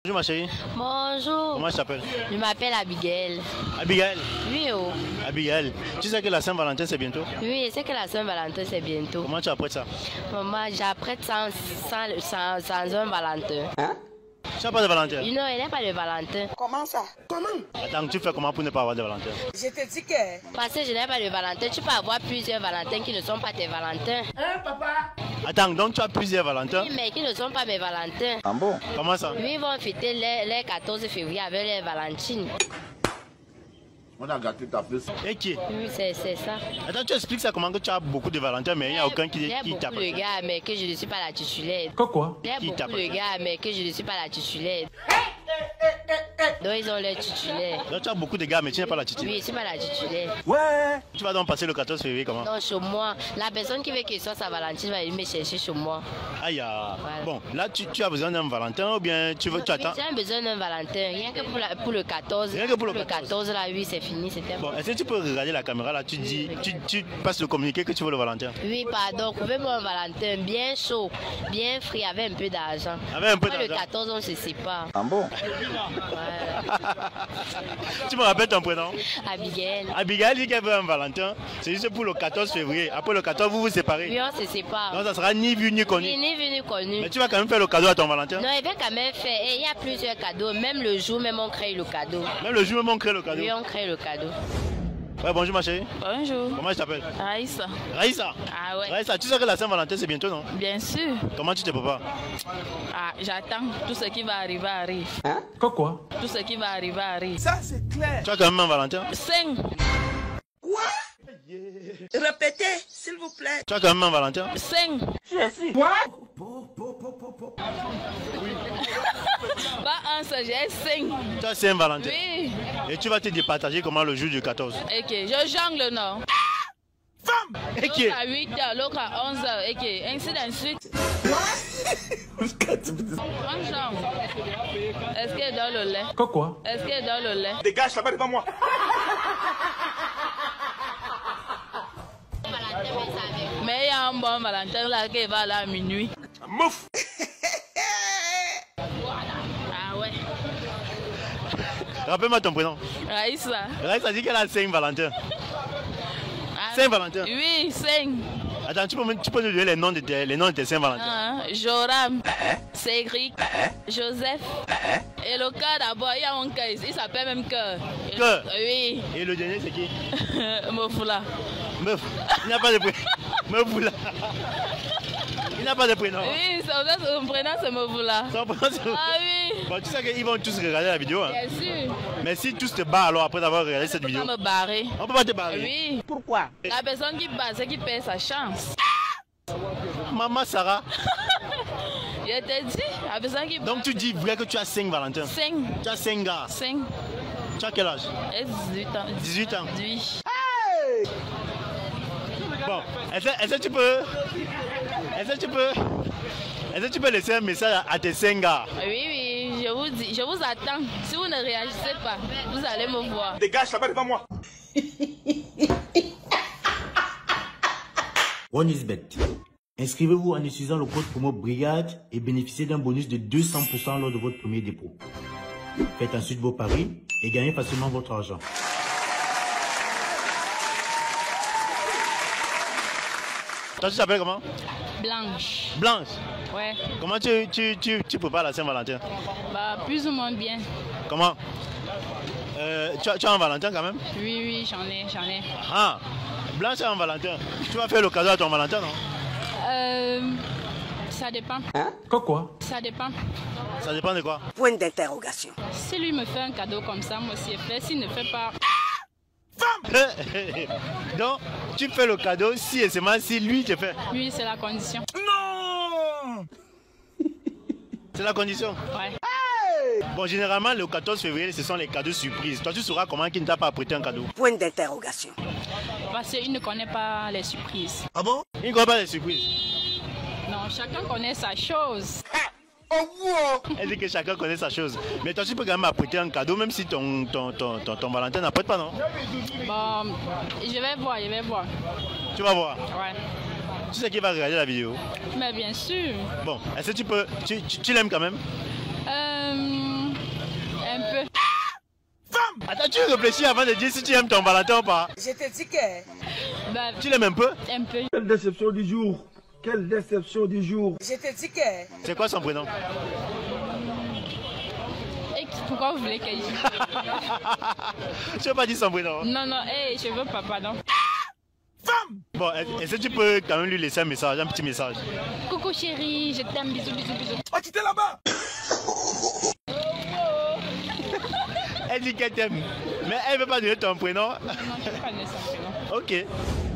Bonjour ma chérie. Bonjour. Comment tu t'appelles? Je m'appelle Abigail. Abigail? Oui, oh. Abigail, tu sais que la Saint-Valentin c'est bientôt? Oui, je sais que la Saint-Valentin c'est bientôt. Comment tu apprêtes ça? Maman, j'apprête sans un Valentin. Hein? Tu n'as pas de Valentin? Non, il n'est pas de Valentin. Comment ça? Comment? Attends, tu fais comment pour ne pas avoir de Valentin? Je te dis que... Parce que je n'ai pas de Valentin, tu peux avoir plusieurs Valentins qui ne sont pas tes Valentins. Hein, papa? Attends, donc tu as plusieurs Valentins? Oui, mais qui ne sont pas mes Valentins. Ah bon? Comment ça? Oui, ils vont fêter les 14 février avec les Valentines. On a gâté ta fille. Et qui? Oui, c'est ça. Attends, tu expliques ça comment que tu as beaucoup de Valentins, mais il n'y a aucun qui Il y a beaucoup t'appelle. de gars, mais que je ne suis pas la titulaire. Quoi? Il y a Qui beaucoup t'appelle? de gars, mais que je ne suis pas la titulaire. Donc ils ont les titulaires. Donc tu as beaucoup de gars, mais tu n'es pas la titulaire. Oui, je ne suis pas la titulaire. Ouais! Tu vas donc passer le 14 février comment? Non, chez moi. La personne qui veut qu'il soit sa Valentine va venir me chercher chez moi. Aïe, Voilà. Bon, là tu as besoin d'un Valentin ou bien tu attends? J'ai besoin d'un Valentin, rien que pour le 14. Rien que pour le 14 là, oui, c'est fini, c'était Bon, est-ce que tu peux regarder la caméra là? Tu dis, tu passes le communiqué que tu veux le Valentin. Oui, pardon, trouvez-moi un Valentin bien chaud, bien frais, avec un peu d'argent. Avec un peu Après le d'argent? 14, on se sépare. Ah bon? Voilà. Tu me rappelles ton prénom? Abigail. Abigail dit qu'elle veut un Valentin. C'est juste pour le 14 février. Après le 14, vous vous séparez. Oui, on se sépare. Donc ça sera ni vu ni connu. Il n'est venu connu. Mais tu vas quand même faire le cadeau à ton Valentin. Non, il va quand même faire. Et il y a plusieurs cadeaux. Même le jour, même on crée le cadeau. Même le jour même on crée le cadeau. Oui, on crée le cadeau. Ouais, bonjour ma chérie. Bonjour. Comment tu t'appelles? Raïssa. Raïssa. Ah ouais. Raïssa, tu sais que la Saint-Valentin c'est bientôt, non? Bien sûr. Comment tu te prépares? Ah, j'attends. Tout ce qui va arriver arrive. Hein? Quoi? Tout ce qui va arriver arrive. Ça, c'est clair. Tu as quand même un Valentin? 5. Quoi? Répétez, s'il vous plaît. Tu as quand même un Valentin? 5. Quoi? Pas un seul, j'ai 5. Tu as 5 Valentins. Oui. Et tu vas te départager comment le jour du 14? Ok, je jongle, non? Et qui? L'autre à 8h, l'autre à 11h. Ok, ainsi de suite. On jongle. Est-ce qu'elle est dans le lait? Quoi? Est-ce qu'elle est dans le lait? Dégage là-bas devant moi. Mais il y a un bon Valentin là qui va là à minuit. Mouf. Ah ouais. Rappelle-moi ton prénom. Raïssa. Raïssa dit qu'elle a 5 Valentins. Ah, 5 Valentins. Oui, 5. Attends, tu peux nous donner les noms de tes 5 Valentins. Ah, Joram, Cédric, Joseph. Et le cas d'abord, il y a un cas, il s'appelle même Cœur. Cœur? Oui. Et le dernier c'est qui? Mofoula. Meuf. Il n'a pas de prénom. Meuf. Il n'a pas de prénom. Oui, son prénom c'est Mofoula. Son prénom, c'est- Ah oui, Bon, tu sais qu'ils vont tous regarder la vidéo. Hein? bien sûr. Mais si tous te barrent alors après avoir regardé cette On vidéo, va me barrer. on peut pas te barrer. Oui. Pourquoi? La personne qui bat, c'est qui perd sa chance. Maman Sarah. Je te dis, la personne qui bat. Donc tu dis vrai que tu as 5 Valentins. 5. Tu as 5 gars. 5 Tu as quel âge? et 18 ans. 18 ans. Oui. Bon, est-ce que tu peux laisser un message à tes 5 gars? Oui, je vous dis, je vous attends. Si vous ne réagissez pas, vous allez me voir. Dégage là-bas devant moi. OneIsBet. Inscrivez-vous en utilisant le code promo BRIGADE et bénéficiez d'un bonus de 200% lors de votre premier dépôt. Faites ensuite vos paris et gagnez facilement votre argent. Toi, tu t'appelles comment? Blanche. Blanche. Ouais. Comment tu prépares la Saint-Valentin? Bah, plus ou moins bien. Comment? Tu as un Valentin quand même? Oui, j'en ai. Ah, Blanche a un Valentin. Tu vas faire le cadeau à ton Valentin, non? Ça dépend. Quoi? Ça dépend. Ça dépend de quoi? Point d'interrogation. Si lui me fait un cadeau comme ça, moi aussi, je fais. S'il ne fait pas, Donc, tu fais le cadeau si et seulement si lui te fait. oui, c'est la condition. Non! C'est la condition. Ouais. Bon, généralement, le 14 février, ce sont les cadeaux surprises. Toi, tu sauras comment qui ne t'a pas prêté un cadeau. Point d'interrogation. Parce qu'il ne connaît pas les surprises. Ah bon? Il ne connaît pas les surprises. Non, chacun connaît sa chose. Elle dit que chacun connaît sa chose. Mais toi, tu peux quand même apprêter un cadeau, même si ton Valentin n'apprête pas, non? Bon, je vais voir. Tu vas voir. Ouais. Tu sais qui va regarder la vidéo? Mais bien sûr. Bon, est-ce que tu l'aimes quand même? tu réfléchis avant de dire si tu aimes ton Valentin ou pas. Je te dis que... Bah, Tu l'aimes un peu? un peu. Quelle déception du jour. Quelle déception du jour. Je te dis que... C'est quoi son prénom? Et pourquoi vous voulez qu'elle dise? Tu veux pas dire son prénom? Non, non, hey, je veux pas, pardon. Bon, est-ce que tu peux quand même lui laisser un message, un petit message? Coucou chérie, je t'aime, bisous, bisous, bisous. Oh, tu t'es là-bas. Elle dit qu'elle t'aime, mais elle veut pas donner ton prénom. Non, je ne veux pas donner son prénom. Ok.